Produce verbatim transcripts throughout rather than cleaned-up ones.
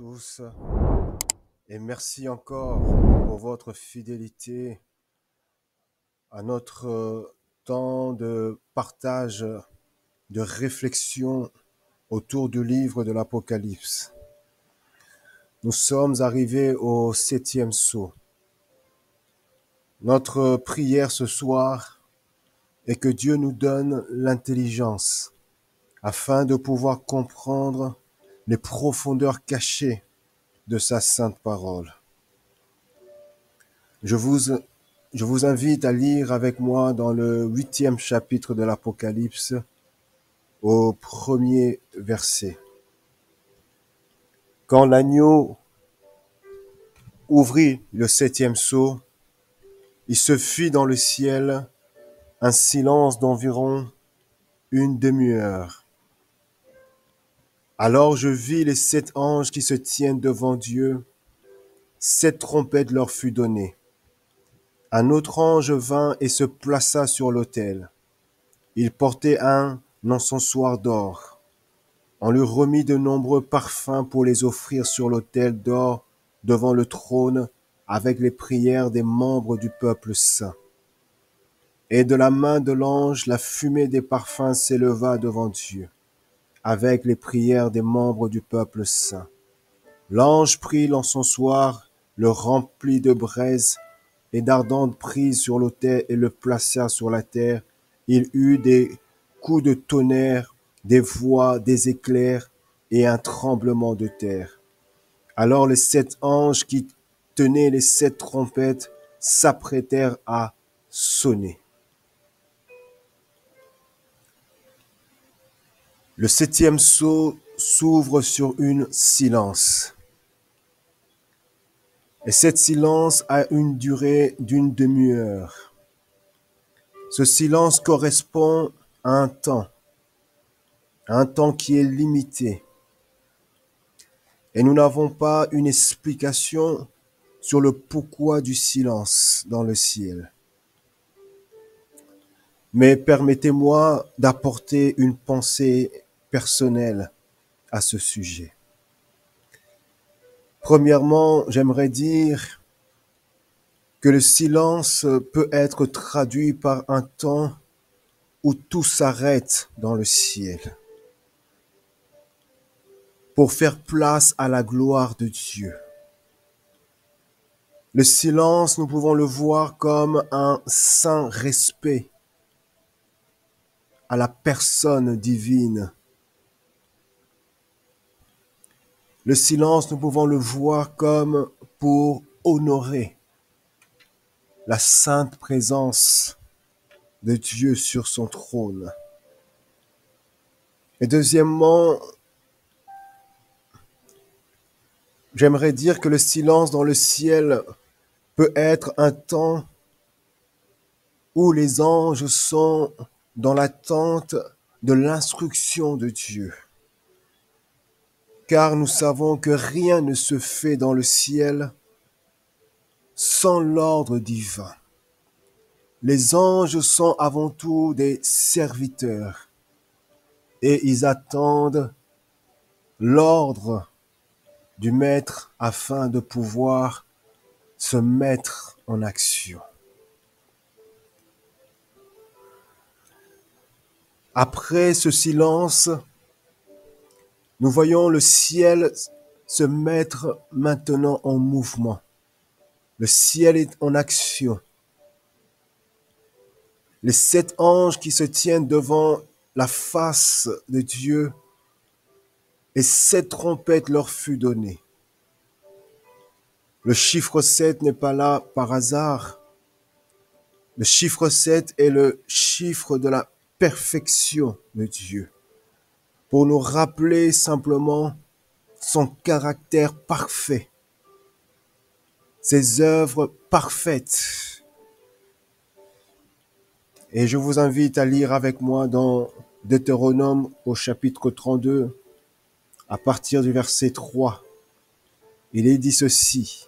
tous et merci encore pour votre fidélité à notre euh, temps de partage, de réflexion autour du livre de l'Apocalypse. Nous sommes arrivés au septième sceau. Notre prière ce soir est que Dieu nous donne l'intelligence afin de pouvoir comprendre les profondeurs cachées de sa sainte parole. Je vous, je vous invite à lire avec moi dans le huitième chapitre de l'Apocalypse au premier verset. Quand l'agneau ouvrit le septième sceau, il se fit dans le ciel un silence d'environ une demi-heure. Alors je vis les sept anges qui se tiennent devant Dieu. Sept trompettes leur fut donnée. Un autre ange vint et se plaça sur l'autel. Il portait un encensoir d'or. On lui remit de nombreux parfums pour les offrir sur l'autel d'or devant le trône avec les prières des membres du peuple saint. Et de la main de l'ange, la fumée des parfums s'éleva devant Dieu, avec les prières des membres du peuple saint. L'ange prit l'encensoir, le remplit de braise et d'ardentes prises sur l'autel et le plaça sur la terre. Il eut des coups de tonnerre, des voix, des éclairs et un tremblement de terre. Alors les sept anges qui tenaient les sept trompettes s'apprêtèrent à sonner. Le septième sceau s'ouvre sur une silence. Et cette silence a une durée d'une demi-heure. Ce silence correspond à un temps, à un temps qui est limité. Et nous n'avons pas une explication sur le pourquoi du silence dans le ciel. Mais permettez-moi d'apporter une pensée personnelle à ce sujet. Premièrement, j'aimerais dire que le silence peut être traduit par un temps où tout s'arrête dans le ciel pour faire place à la gloire de Dieu. Le silence, nous pouvons le voir comme un saint respect à la personne divine. Le silence, nous pouvons le voir comme pour honorer la sainte présence de Dieu sur son trône. Et deuxièmement, j'aimerais dire que le silence dans le ciel peut être un temps où les anges sont dans l'attente de l'instruction de Dieu. Car nous savons que rien ne se fait dans le ciel sans l'ordre divin. Les anges sont avant tout des serviteurs et ils attendent l'ordre du Maître afin de pouvoir se mettre en action. Après ce silence, nous voyons le ciel se mettre maintenant en mouvement. Le ciel est en action. Les sept anges qui se tiennent devant la face de Dieu et sept trompettes leur fut donnée. Le chiffre sept n'est pas là par hasard. Le chiffre sept est le chiffre de la perfection de Dieu, pour nous rappeler simplement son caractère parfait, ses œuvres parfaites. Et je vous invite à lire avec moi dans Deutéronome au chapitre trente-deux, à partir du verset trois. Il est dit ceci: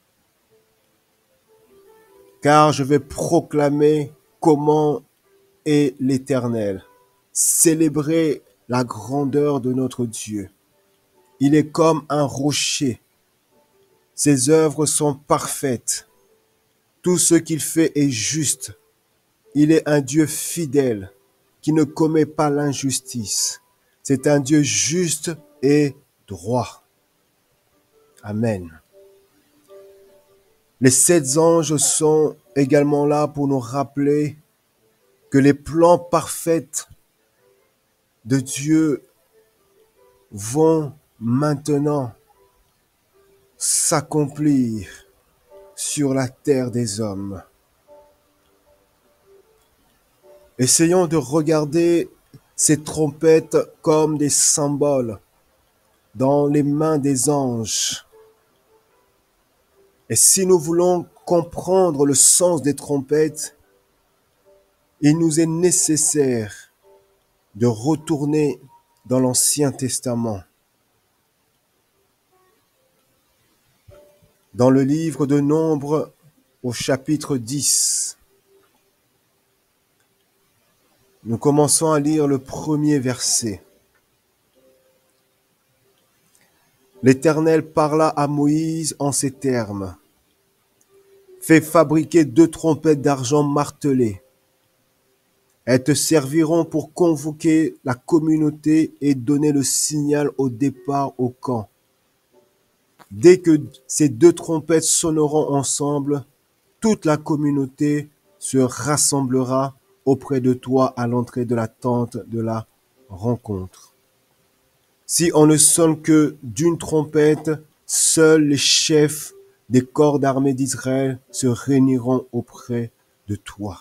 car je vais proclamer comment est l'Éternel, célébrer la grandeur de notre Dieu. Il est comme un rocher. Ses œuvres sont parfaites. Tout ce qu'il fait est juste. Il est un Dieu fidèle qui ne commet pas l'injustice. C'est un Dieu juste et droit. Amen. Les sept anges sont également là pour nous rappeler que les plans parfaits de Dieu vont maintenant s'accomplir sur la terre des hommes. Essayons de regarder ces trompettes comme des symboles dans les mains des anges. Et si nous voulons comprendre le sens des trompettes, il nous est nécessaire de retourner dans l'Ancien Testament. Dans le livre de Nombres, au chapitre dix, nous commençons à lire le premier verset. L'Éternel parla à Moïse en ces termes. Fais fabriquer deux trompettes d'argent martelées. Elles te serviront pour convoquer la communauté et donner le signal au départ au camp. Dès que ces deux trompettes sonneront ensemble, toute la communauté se rassemblera auprès de toi à l'entrée de la tente de la rencontre. Si on ne sonne que d'une trompette, seuls les chefs des corps d'armée d'Israël se réuniront auprès de toi.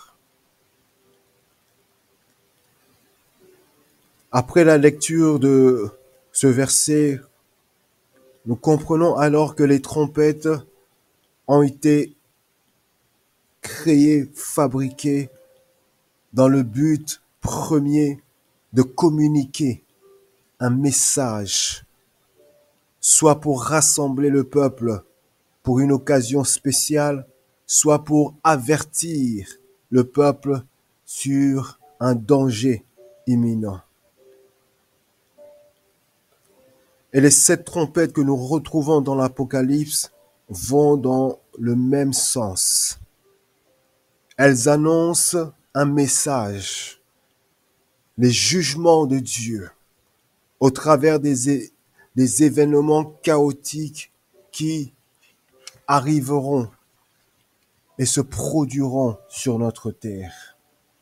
Après la lecture de ce verset, nous comprenons alors que les trompettes ont été créées, fabriquées dans le but premier de communiquer un message, soit pour rassembler le peuple pour une occasion spéciale, soit pour avertir le peuple sur un danger imminent. Et les sept trompettes que nous retrouvons dans l'Apocalypse vont dans le même sens. Elles annoncent un message, les jugements de Dieu au travers des, é- des événements chaotiques qui arriveront et se produiront sur notre terre.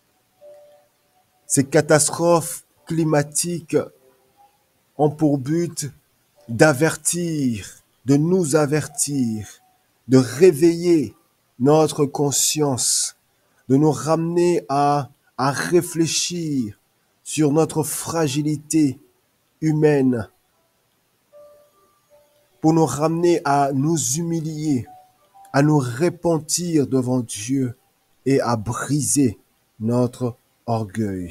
Ces catastrophes climatiques ont pour but d'avertir, de nous avertir, de réveiller notre conscience, de nous ramener à, à réfléchir sur notre fragilité humaine, pour nous ramener à nous humilier, à nous repentir devant Dieu et à briser notre orgueil.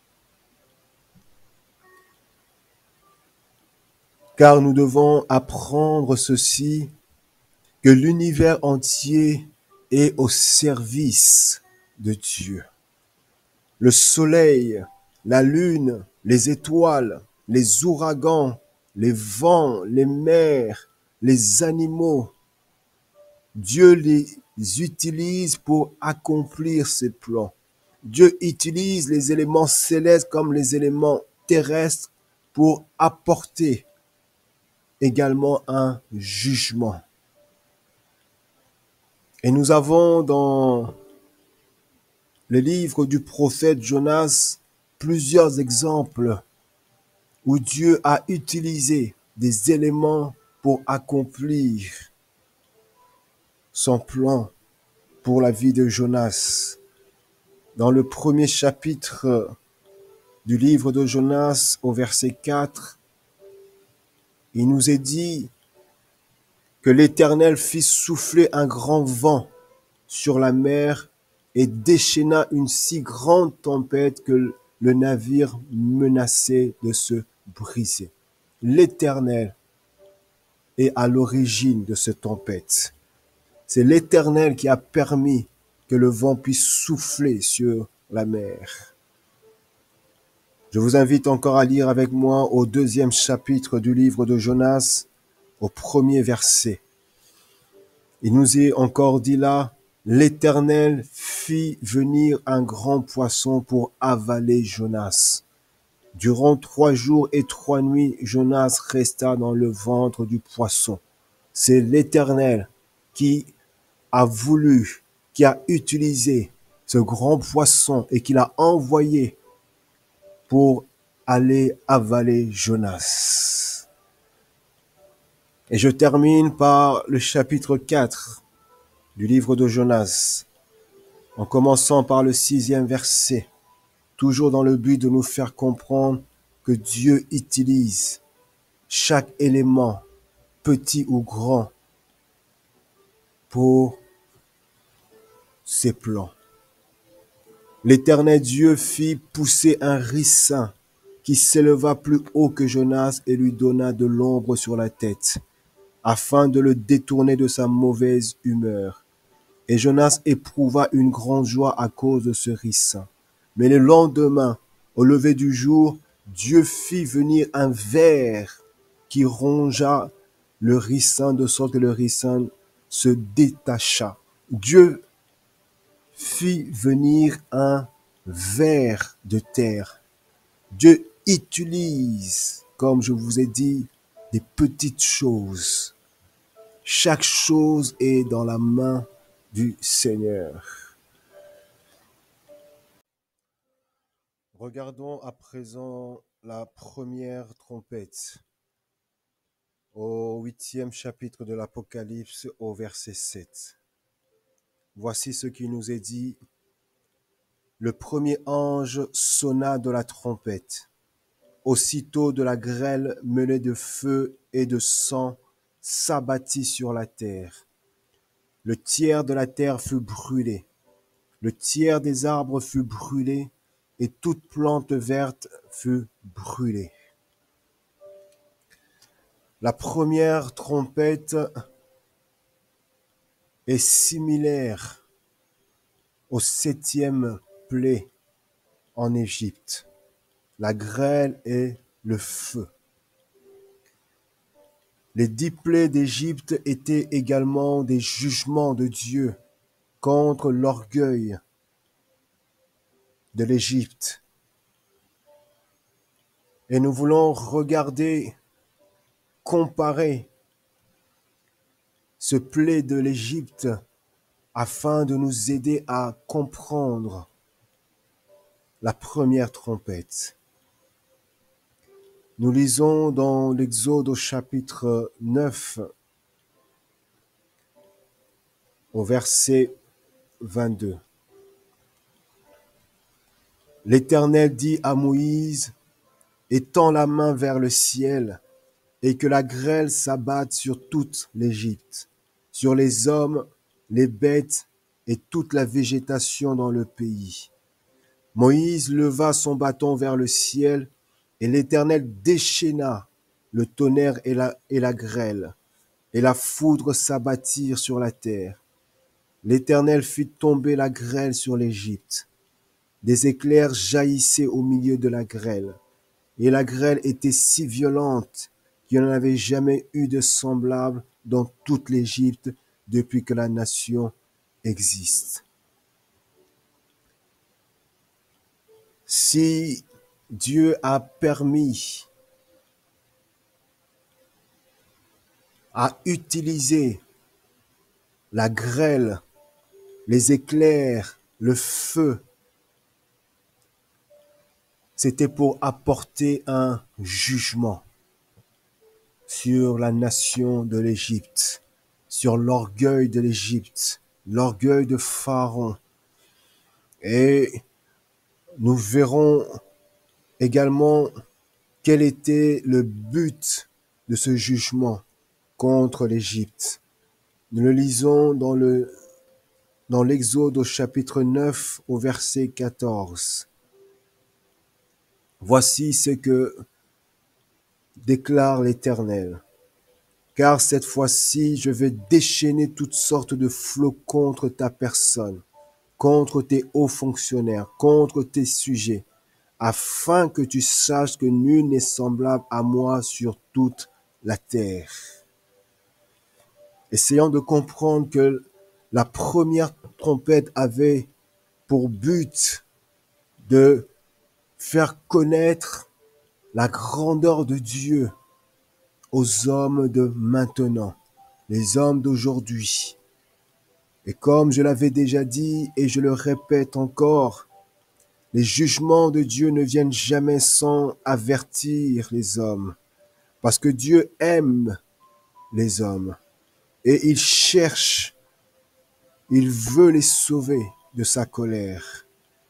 Car nous devons apprendre ceci, que l'univers entier est au service de Dieu. Le soleil, la lune, les étoiles, les ouragans, les vents, les mers, les animaux, Dieu les utilise pour accomplir ses plans. Dieu utilise les éléments célestes comme les éléments terrestres pour apporter également un jugement. Et nous avons dans le livre du prophète Jonas plusieurs exemples où Dieu a utilisé des éléments pour accomplir son plan pour la vie de Jonas. Dans le premier chapitre du livre de Jonas, au verset quatre, il nous est dit que l'Éternel fit souffler un grand vent sur la mer et déchaîna une si grande tempête que le navire menaçait de se briser. L'Éternel est à l'origine de cette tempête. C'est l'Éternel qui a permis que le vent puisse souffler sur la mer. Je vous invite encore à lire avec moi au deuxième chapitre du livre de Jonas, au premier verset. Il nous est encore dit là, l'Éternel fit venir un grand poisson pour avaler Jonas. Durant trois jours et trois nuits, Jonas resta dans le ventre du poisson. C'est l'Éternel qui a voulu, qui a utilisé ce grand poisson et qui l'a envoyé pour aller avaler Jonas. Et je termine par le chapitre quatre du livre de Jonas, en commençant par le sixième verset, toujours dans le but de nous faire comprendre que Dieu utilise chaque élément, petit ou grand, pour ses plans. L'Éternel Dieu fit pousser un ricin qui s'éleva plus haut que Jonas et lui donna de l'ombre sur la tête, afin de le détourner de sa mauvaise humeur. Et Jonas éprouva une grande joie à cause de ce ricin. Mais le lendemain, au lever du jour, Dieu fit venir un ver qui rongea le ricin de sorte que le ricin se détacha. Dieu fit venir un ver de terre. Dieu utilise, comme je vous ai dit, des petites choses. Chaque chose est dans la main du Seigneur. Regardons à présent la première trompette au huitième chapitre de l'Apocalypse au verset sept. Voici ce qui nous est dit. Le premier ange sonna de la trompette. Aussitôt de la grêle mêlée de feu et de sang s'abattit sur la terre. Le tiers de la terre fut brûlé. Le tiers des arbres fut brûlé et toute plante verte fut brûlée. La première trompette est similaire au septième plaie en Égypte, la grêle et le feu. Les dix plaies d'Égypte étaient également des jugements de Dieu contre l'orgueil de l'Égypte. Et nous voulons regarder, comparer ce plaie de l'Égypte afin de nous aider à comprendre la première trompette. Nous lisons dans l'Exode au chapitre neuf, au verset vingt-deux. L'Éternel dit à Moïse, étends la main vers le ciel et que la grêle s'abatte sur toute l'Égypte, sur les hommes, les bêtes et toute la végétation dans le pays. Moïse leva son bâton vers le ciel et l'Éternel déchaîna le tonnerre et la, et la grêle, et la foudre s'abattirent sur la terre. L'Éternel fit tomber la grêle sur l'Égypte. Des éclairs jaillissaient au milieu de la grêle, et la grêle était si violente qu'il n'y en avait jamais eu de semblable dans toute l'Égypte depuis que la nation existe. Si Dieu a permis à utiliser la grêle, les éclairs, le feu, c'était pour apporter un jugement sur la nation de l'Égypte, sur l'orgueil de l'Égypte, l'orgueil de Pharaon. Et nous verrons également quel était le but de ce jugement contre l'Égypte. Nous le lisons dans le dans l'Exode au chapitre neuf au verset quatorze. Voici ce que déclare l'Éternel. Car cette fois-ci, je vais déchaîner toutes sortes de flots contre ta personne, contre tes hauts fonctionnaires, contre tes sujets, afin que tu saches que nul n'est semblable à moi sur toute la terre. Essayons de comprendre que la première trompette avait pour but de faire connaître la grandeur de Dieu aux hommes de maintenant, les hommes d'aujourd'hui. Et comme je l'avais déjà dit et je le répète encore, les jugements de Dieu ne viennent jamais sans avertir les hommes, parce que Dieu aime les hommes et il cherche, il veut les sauver de sa colère.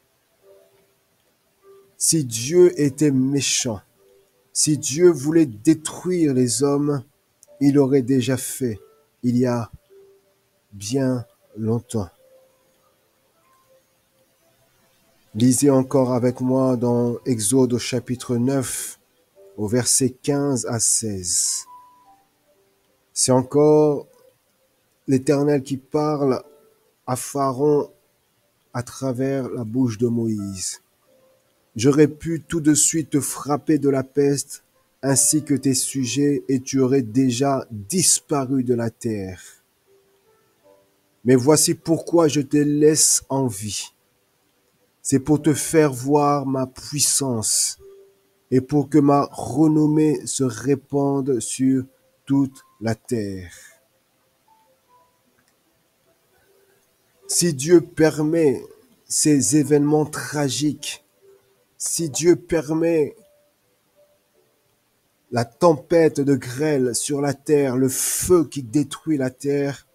Si Dieu était méchant, si Dieu voulait détruire les hommes, il aurait déjà fait il y a bien longtemps. Lisez encore avec moi dans Exode au chapitre neuf, au verset quinze à seize. C'est encore l'Éternel qui parle à Pharaon à travers la bouche de Moïse. J'aurais pu tout de suite te frapper de la peste, ainsi que tes sujets, et tu aurais déjà disparu de la terre. Mais voici pourquoi je te laisse en vie. C'est pour te faire voir ma puissance et pour que ma renommée se répande sur toute la terre. Si Dieu permet ces événements tragiques, si Dieu permet la tempête de grêle sur la terre, le feu qui détruit la terre,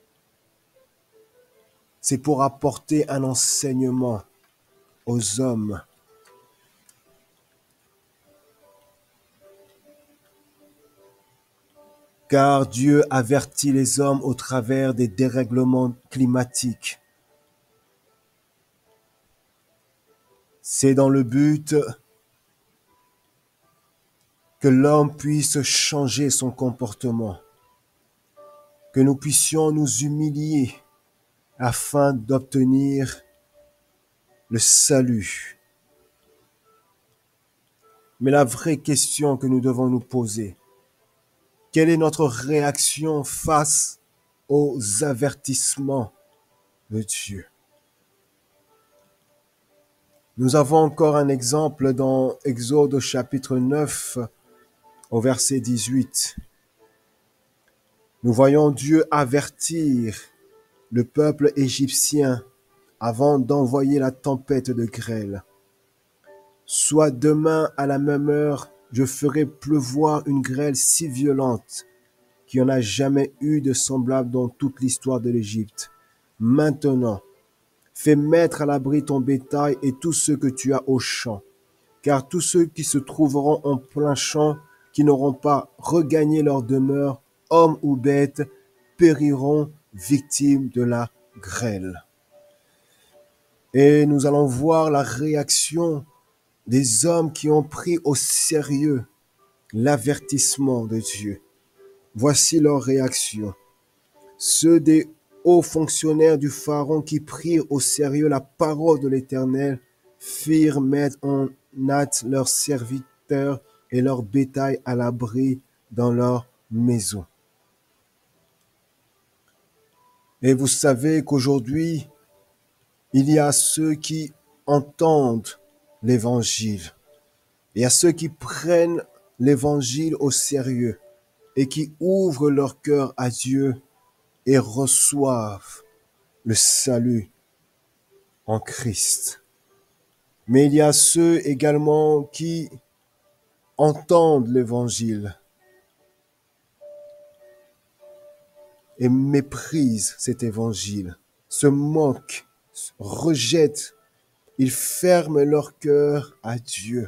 c'est pour apporter un enseignement aux hommes. Car Dieu avertit les hommes au travers des dérèglements climatiques. C'est dans le but que l'homme puisse changer son comportement, que nous puissions nous humilier afin d'obtenir le salut. Mais la vraie question que nous devons nous poser, quelle est notre réaction face aux avertissements de Dieu? Nous avons encore un exemple dans Exode chapitre neuf au verset dix-huit. Nous voyons Dieu avertir le peuple égyptien avant d'envoyer la tempête de grêle. Soit demain à la même heure, je ferai pleuvoir une grêle si violente qu'il n'y en a jamais eu de semblable dans toute l'histoire de l'Égypte. Maintenant, fais mettre à l'abri ton bétail et tout ce que tu as au champ, car tous ceux qui se trouveront en plein champ, qui n'auront pas regagné leur demeure, hommes ou bêtes, périront victimes de la grêle. Et nous allons voir la réaction des hommes qui ont pris au sérieux l'avertissement de Dieu. Voici leur réaction. Ceux des hauts fonctionnaires du Pharaon qui prirent au sérieux la parole de l'Éternel firent mettre en hâte leurs serviteurs et leur bétail à l'abri dans leur maison. Et vous savez qu'aujourd'hui, il y a ceux qui entendent l'Évangile. Il y a ceux qui prennent l'Évangile au sérieux et qui ouvrent leur cœur à Dieu et reçoivent le salut en Christ. Mais il y a ceux également qui entendent l'Évangile et méprisent cet Évangile, se moquent, rejettent. Ils ferment leur cœur à Dieu.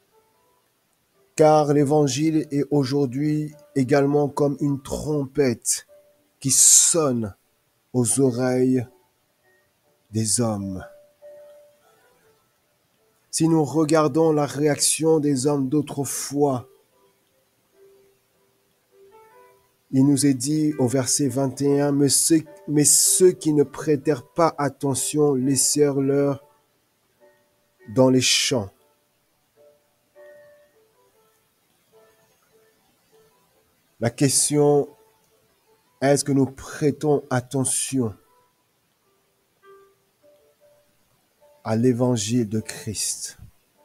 Car l'Évangile est aujourd'hui également comme une trompette qui sonne aux oreilles des hommes. Si nous regardons la réaction des hommes d'autrefois, il nous est dit au verset vingt et un, mais ceux, mais ceux qui ne prêtèrent pas attention laissèrent-leur dans les champs. La question, est-ce que nous prêtons attention à l'évangile de Christ?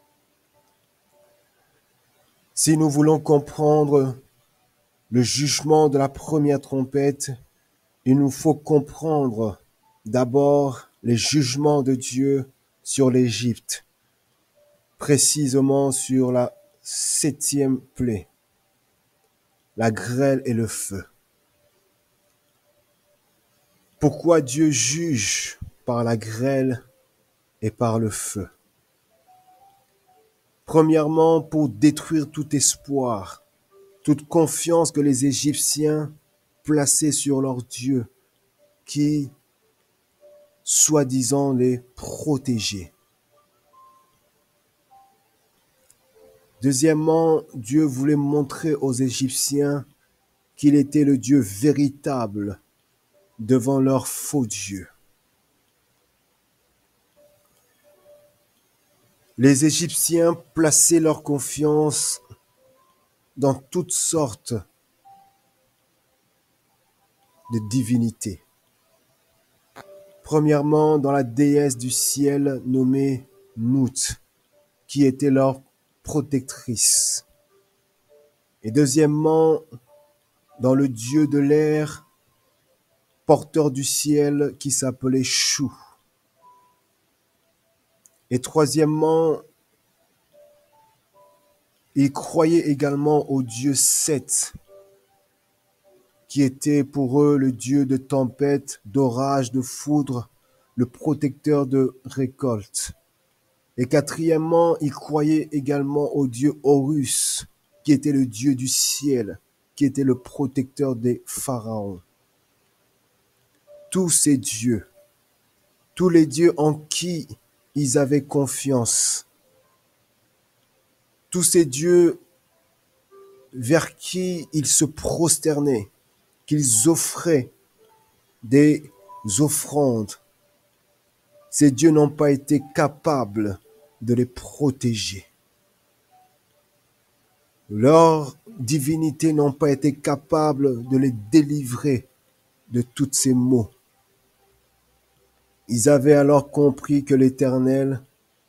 Si nous voulons comprendre le jugement de la première trompette, il nous faut comprendre d'abord les jugements de Dieu sur l'Égypte, précisément sur la septième plaie, la grêle et le feu. Pourquoi Dieu juge par la grêle et par le feu? Premièrement, pour détruire tout espoir, toute confiance que les Égyptiens plaçaient sur leur Dieu, qui, soi-disant, les protégeait. Deuxièmement, Dieu voulait montrer aux Égyptiens qu'il était le Dieu véritable devant leur faux Dieu. Les Égyptiens plaçaient leur confiance dans toutes sortes de divinités. Premièrement, dans la déesse du ciel nommée Nout, qui était leur protectrice. Et deuxièmement, dans le dieu de l'air, porteur du ciel, qui s'appelait Chou. Et troisièmement, ils croyaient également au dieu Seth, qui était pour eux le dieu de tempête, d'orage, de foudre, le protecteur de récolte. Et quatrièmement, ils croyaient également au dieu Horus, qui était le dieu du ciel, qui était le protecteur des pharaons. Tous ces dieux, tous les dieux en qui ils avaient confiance, tous ces dieux vers qui ils se prosternaient, qu'ils offraient des offrandes, ces dieux n'ont pas été capables de les protéger. Leurs divinités n'ont pas été capables de les délivrer de tous ces maux. Ils avaient alors compris que l'Éternel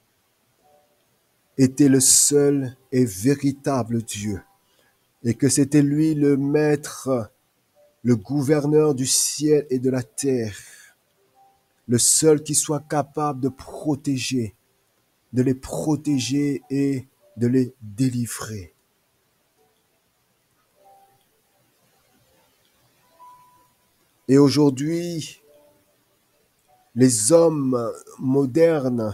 était le seul et véritable Dieu, et que c'était lui le maître, le gouverneur du ciel et de la terre, le seul qui soit capable de protéger, de les protéger et de les délivrer. Et aujourd'hui, les hommes modernes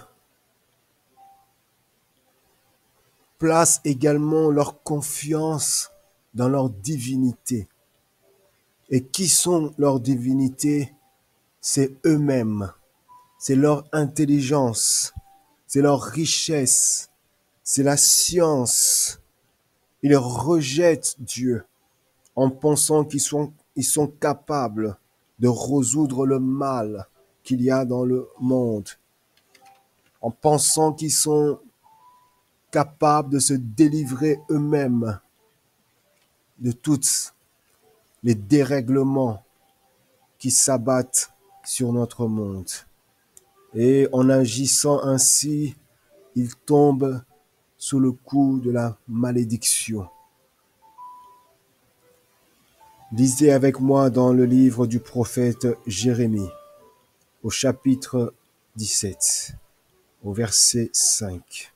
placent également leur confiance dans leur divinité. Et qui sont leurs divinités? C'est eux-mêmes, c'est leur intelligence, c'est leur richesse, c'est la science. Ils rejettent Dieu en pensant qu'ils sont, ils sont capables de résoudre le mal qu'il y a dans le monde, en pensant qu'ils sont capables de se délivrer eux-mêmes de tous les dérèglements qui s'abattent sur notre monde. Et en agissant ainsi, ils tombent sous le coup de la malédiction. Lisez avec moi dans le livre du prophète Jérémie, au chapitre dix-sept, au verset cinq.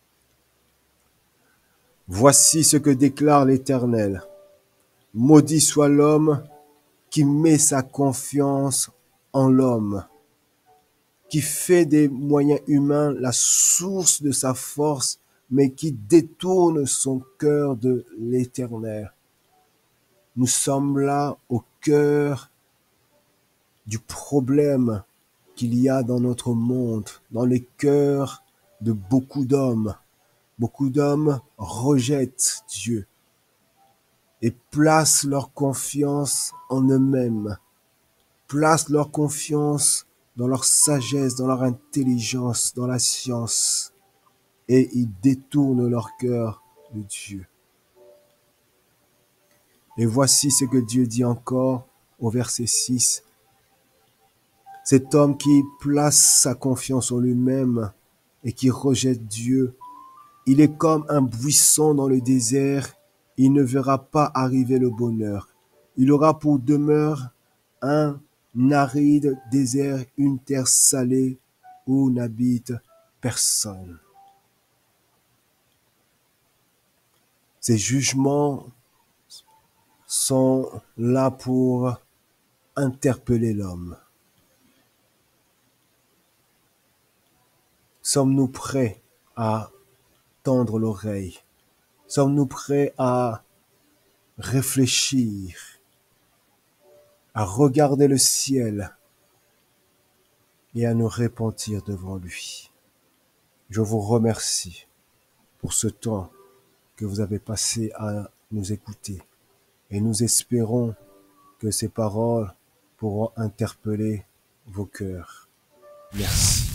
Voici ce que déclare l'Éternel. Maudit soit l'homme qui met sa confiance en l'homme, qui fait des moyens humains la source de sa force, mais qui détourne son cœur de l'Éternel. Nous sommes là au cœur du problème qu'il y a dans notre monde, dans les cœurs de beaucoup d'hommes. Beaucoup d'hommes rejettent Dieu et placent leur confiance en eux-mêmes, placent leur confiance dans leur sagesse, dans leur intelligence, dans la science, et ils détournent leur cœur de Dieu. Et voici ce que Dieu dit encore au verset six. Cet homme qui place sa confiance en lui-même et qui rejette Dieu, il est comme un buisson dans le désert, il ne verra pas arriver le bonheur. Il aura pour demeure un aride désert, une terre salée où n'habite personne. Ces jugements sont là pour interpeller l'homme. Sommes-nous prêts à tendre l'oreille? Sommes-nous prêts à réfléchir, à regarder le ciel et à nous repentir devant lui? Je vous remercie pour ce temps que vous avez passé à nous écouter et nous espérons que ces paroles pourront interpeller vos cœurs. Merci.